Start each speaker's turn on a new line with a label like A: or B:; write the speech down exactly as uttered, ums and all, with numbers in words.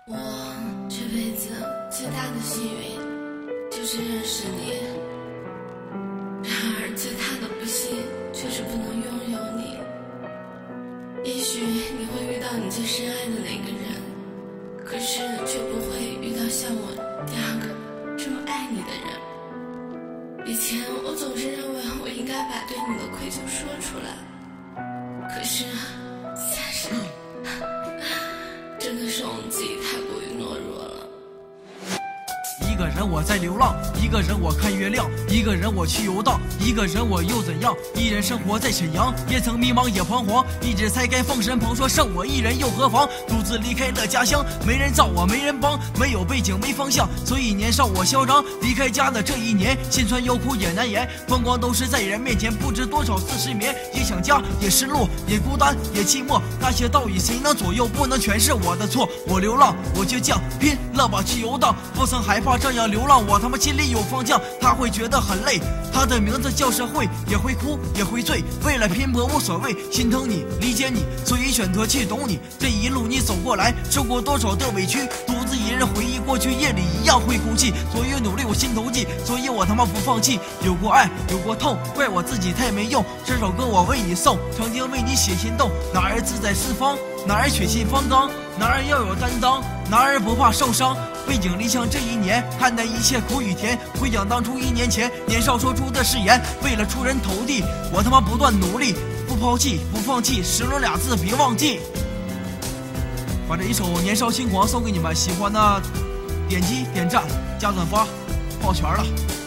A: 我这辈子最大的幸运就是认识你，然而最大的不幸却是不能拥有你。也许你会遇到你最深爱的那个人，可是却不会遇到像我第二个这么爱你的人。以前我总是认为我应该把对你的愧疚说出来，可是现实真的是我们自己太过于懦弱了。
B: 一个人我在流浪，一个人我看月亮，一个人我去游荡，一个人我又怎样？一人生活在沈阳，也曾迷茫也彷徨，一直才该奉神捧说剩我一人又何妨？独自离开了家乡，没人罩我没人帮，没有背景没方向，所以年少我嚣张。离开家的这一年，心酸又苦也难言，风光都是在人面前，不知多少次失眠，也想家也失落也孤单也寂寞，那些道理谁能左右？不能全是我的错，我流浪我倔强，拼了吧去游荡，不曾害怕这样流浪，我他妈心里有方向，他会觉得很累，他的名字叫社会，也会哭也会醉，为了拼搏无所谓，心疼你理解你，所以选择去懂你。这一路你走过来，受过多少的委屈，独自一人回忆过去，夜里一样会哭泣，所以努力我心头记，所以我他妈不放弃。有过爱有过痛，怪我自己太没用，这首歌我为你送，曾经为你写心动。男儿志在四方，男儿血气方刚，男儿要有担当，男儿不怕受伤。背井离乡这一年，看淡一切苦与甜，回想当初一年前年少说出的誓言，为了出人头地，我他妈不断努力，不抛弃不放弃，十轮俩字别忘记。把这一首《年少轻狂》送给你们，喜欢的点击点赞加转发，抱拳了。